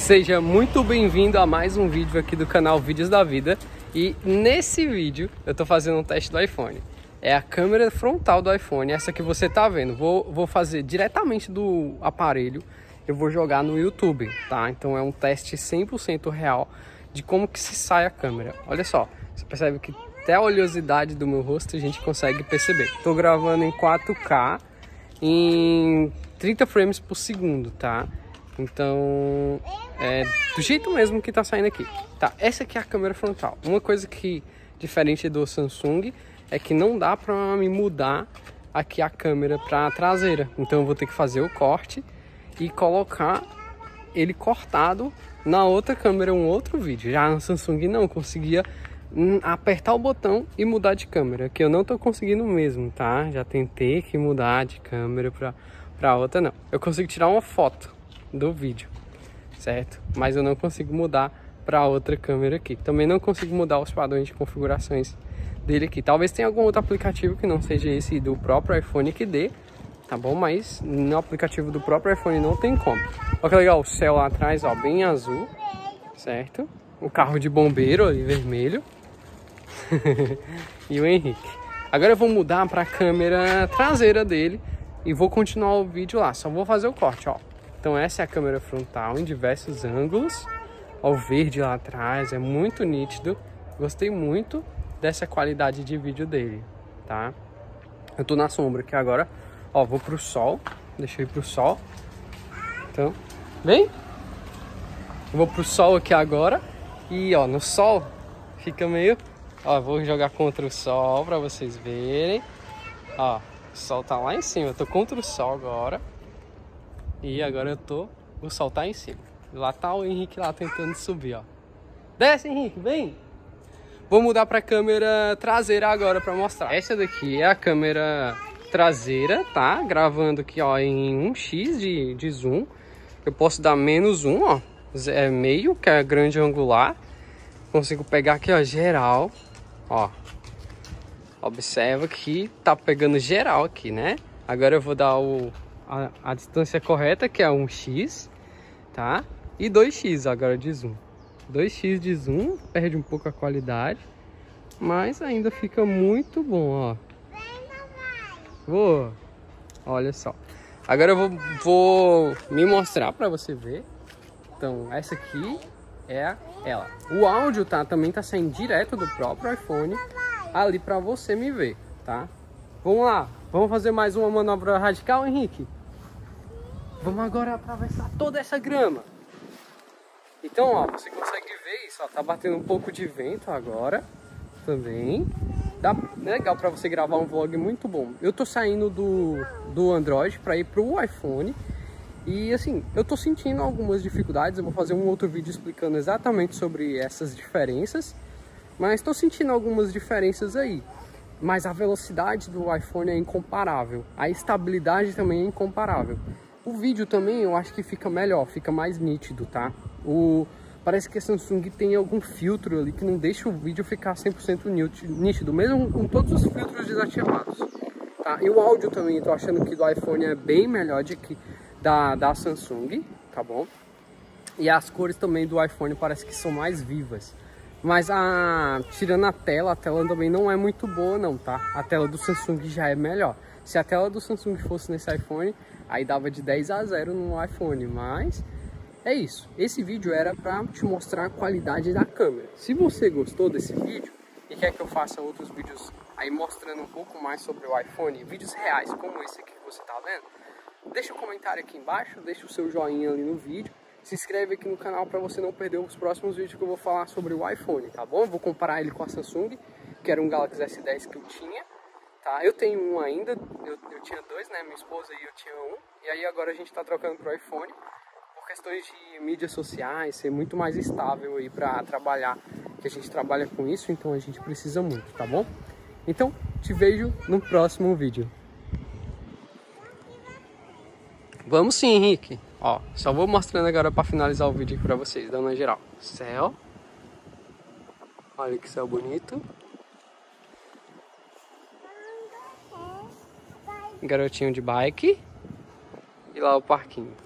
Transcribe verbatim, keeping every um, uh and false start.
Seja muito bem-vindo a mais um vídeo aqui do canal Vídeos da Vida. E nesse vídeo eu tô fazendo um teste do iPhone. É a câmera frontal do iPhone, essa que você tá vendo. Vou, vou fazer diretamente do aparelho, eu vou jogar no YouTube, tá? Então é um teste cem por cento real de como que se sai a câmera. Olha só, você percebe que até a oleosidade do meu rosto a gente consegue perceber. Tô gravando em quatro K, em trinta frames por segundo, tá? Então, é do jeito mesmo que tá saindo aqui. Tá, essa aqui é a câmera frontal. Uma coisa que, diferente do Samsung, é que não dá pra me mudar aqui a câmera pra traseira. Então eu vou ter que fazer o corte e colocar ele cortado na outra câmera, um outro vídeo. Já no Samsung não, conseguia apertar o botão e mudar de câmera, que eu não tô conseguindo mesmo, tá? Já tentei que mudar de câmera pra, pra outra, não. Eu consigo tirar uma foto do vídeo, certo? Mas eu não consigo mudar para outra câmera aqui. Também não consigo mudar os padrões de configurações dele aqui. Talvez tenha algum outro aplicativo que não seja esse do próprio iPhone que dê, tá bom? Mas no aplicativo do próprio iPhone não tem como. Olha que legal, o céu lá atrás, ó, bem azul, certo? O carro de bombeiro ali, vermelho. E o Henrique. Agora eu vou mudar para a câmera traseira dele e vou continuar o vídeo lá. Só vou fazer o corte, ó. Então essa é a câmera frontal em diversos ângulos. Ó, o verde lá atrás é muito nítido. Gostei muito dessa qualidade de vídeo dele, tá? Eu tô na sombra aqui agora. Ó, vou pro sol. Deixa eu ir pro sol. Então, vem. Eu vou pro sol aqui agora. E ó, no sol fica meio... Ó, vou jogar contra o sol pra vocês verem. Ó, o sol tá lá em cima. Eu tô contra o sol agora. E agora eu tô... O sol tá em cima. Lá tá o Henrique lá tentando subir, ó. Desce, Henrique, vem! Vou mudar pra câmera traseira agora pra mostrar. Essa daqui é a câmera traseira, tá? Gravando aqui, ó, em um x de, de zoom. Eu posso dar menos um, ó. É meio, que é grande angular. Consigo pegar aqui, ó, geral. Ó. Observa que tá pegando geral aqui, né? Agora eu vou dar o... A, a distância correta, que é um x, tá? E dois x agora de zoom. dois x de zoom, perde um pouco a qualidade, mas ainda fica muito bom, ó. Vou. Olha só. Agora eu vou, vou me mostrar para você ver. Então, essa aqui é ela. O áudio tá, também tá saindo direto do próprio iPhone ali para você me ver, tá? Vamos lá. Vamos fazer mais uma manobra radical, Henrique? Vamos agora atravessar toda essa grama. Então, ó, você consegue ver isso, ó, tá batendo um pouco de vento agora também. Dá, é legal para você gravar um vlog muito bom. Eu tô saindo do, do Android para ir pro iPhone. E assim, eu tô sentindo algumas dificuldades. Eu vou fazer um outro vídeo explicando exatamente sobre essas diferenças. Mas tô sentindo algumas diferenças aí. Mas a velocidade do iPhone é incomparável. A estabilidade também é incomparável. O vídeo também eu acho que fica melhor, fica mais nítido, tá? O... Parece que a Samsung tem algum filtro ali que não deixa o vídeo ficar cem por cento nítido, mesmo com todos os filtros desativados, tá? E o áudio também, eu tô achando que do iPhone é bem melhor de que da, da Samsung, tá bom? E as cores também do iPhone parece que são mais vivas. Mas a, tirando a tela, a tela também não é muito boa não, tá? A tela do Samsung já é melhor. Se a tela do Samsung fosse nesse iPhone, aí dava de dez a zero no iPhone, mas é isso. Esse vídeo era pra te mostrar a qualidade da câmera. Se você gostou desse vídeo e quer que eu faça outros vídeos aí mostrando um pouco mais sobre o iPhone, vídeos reais como esse aqui que você tá vendo, deixa um comentário aqui embaixo, deixa o seu joinha ali no vídeo. Se inscreve aqui no canal para você não perder os próximos vídeos que eu vou falar sobre o iPhone, tá bom? Eu vou comparar ele com a Samsung, que era um Galaxy S dez que eu tinha, tá? Eu tenho um ainda, eu, eu tinha dois, né? Minha esposa e eu tinha um. E aí agora a gente tá trocando pro iPhone, por questões de mídias sociais, ser muito mais estável aí para trabalhar, que a gente trabalha com isso, então a gente precisa muito, tá bom? Então, te vejo no próximo vídeo. Vamos sim, Henrique. Ó, só vou mostrando agora para finalizar o vídeo aqui para vocês, dando uma geral. Céu. Olha que céu bonito. Garotinho de bike. E lá o parquinho.